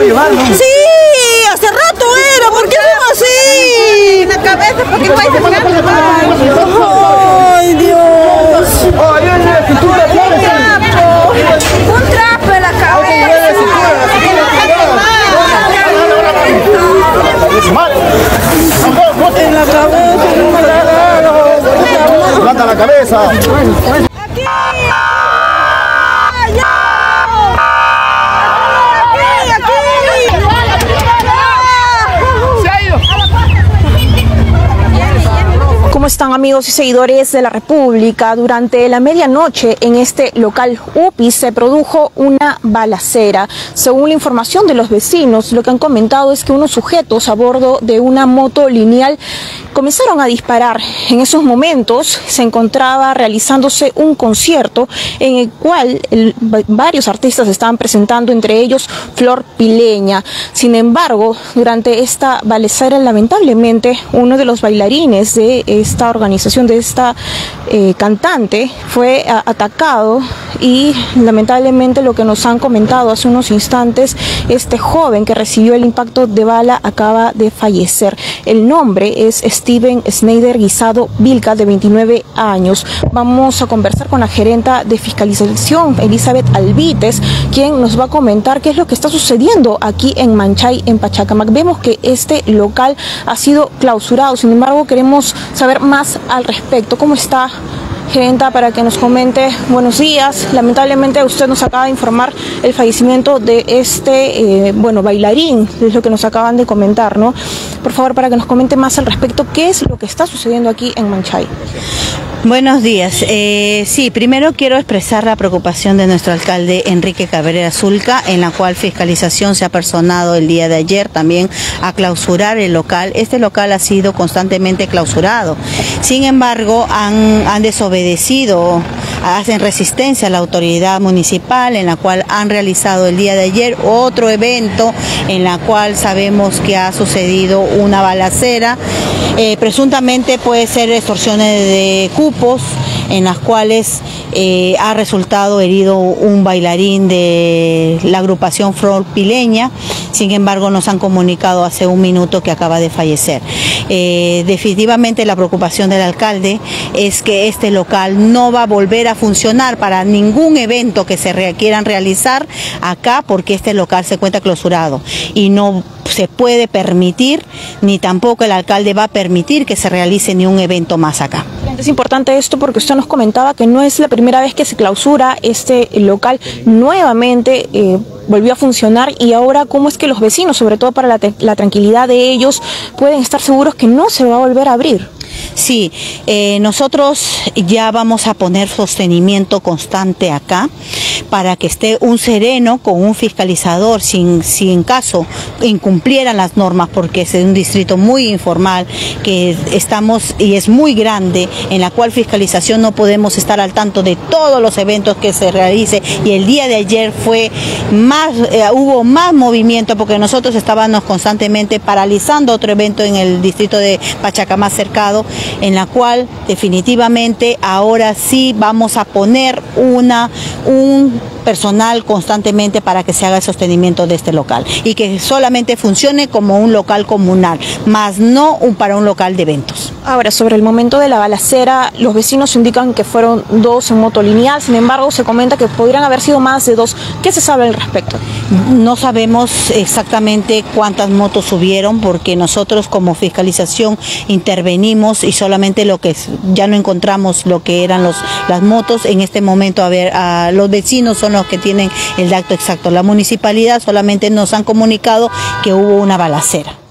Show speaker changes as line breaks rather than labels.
llevar, ¿no?
Sí, hace rato era, ¿por qué hacemos así? En la cabeza, porque no hay señal. Ay, Dios. Un trapo en la cabeza. En la cabeza, no me la dado.
Levanta la cabeza.
Aquí. ¿Cómo están, amigos y seguidores de la República? Durante la medianoche en este local UPI se produjo una balacera. Según la información de los vecinos, lo que han comentado es que unos sujetos a bordo de una moto lineal comenzaron a disparar. En esos momentos se encontraba realizándose un concierto en el cual varios artistas estaban presentando, entre ellos Flor Pileña. Sin embargo, durante esta balacera, lamentablemente, uno de los bailarines de esta organización, de esta cantante, fue atacado y lamentablemente, lo que nos han comentado hace unos instantes, este joven que recibió el impacto de bala acaba de fallecer. El nombre es Steven Schneider Guisado Vilca, de 29 años. Vamos a conversar con la gerenta de fiscalización, Elizabeth Alvites, quien nos va a comentar qué es lo que está sucediendo aquí en Manchay, en Pachacamac. Vemos que este local ha sido clausurado, sin embargo queremos saber más al respecto. ¿Cómo está, gerenta, para que nos comente? Buenos días. Lamentablemente usted nos acaba de informar el fallecimiento de este bailarín, es lo que nos acaban de comentar, ¿no? Por favor, para que nos comente más al respecto, ¿qué es lo que está sucediendo aquí en Manchay?
Buenos días. Sí, primero quiero expresar la preocupación de nuestro alcalde Enrique Cabrera Zulca, en la cual fiscalización se ha personado el día de ayer también a clausurar el local. Este local ha sido constantemente clausurado. Sin embargo, han desobedecido, hacen resistencia a la autoridad municipal, en la cual han realizado el día de ayer otro evento en la cual sabemos que ha sucedido una balacera. Presuntamente puede ser extorsiones de cupos, en las cuales ha resultado herido un bailarín de la agrupación Flor Pileña. Sin embargo, nos han comunicado hace un minuto que acaba de fallecer. Definitivamente la preocupación del alcalde es que este local no va a volver a funcionar para ningún evento que se quieran realizar acá, porque este local se encuentra clausurado y no se puede permitir, ni tampoco el alcalde va a permitir que se realice ni un evento más acá.
Es importante esto porque usted nos comentaba que no es la primera vez que se clausura este local. Nuevamente volvió a funcionar, y ahora, ¿cómo es que los vecinos, sobre todo para la tranquilidad de ellos, pueden estar seguros que no se va a volver a abrir?
Sí, nosotros ya vamos a poner sostenimiento constante acá para que esté un sereno con un fiscalizador, si en caso incumplieran las normas, porque es un distrito muy informal que estamos y es muy grande, en la cual fiscalización no podemos estar al tanto de todos los eventos que se realice, y el día de ayer hubo más movimiento porque nosotros estábamos constantemente paralizando otro evento en el distrito de Pachacamac cercado, en la cual definitivamente ahora sí vamos a poner un personal constantemente para que se haga el sostenimiento de este local y que solamente funcione como un local comunal, más no para un local de eventos.
Ahora, sobre el momento de la balacera, los vecinos indican que fueron 2 en moto lineal, sin embargo se comenta que podrían haber sido más de 2. ¿Qué se sabe al respecto?
No sabemos exactamente cuántas motos subieron, porque nosotros como fiscalización intervenimos y solamente ya no encontramos lo que eran las motos. En este momento, los vecinos son los que tienen el dato exacto. La municipalidad solamente nos han comunicado que hubo una balacera.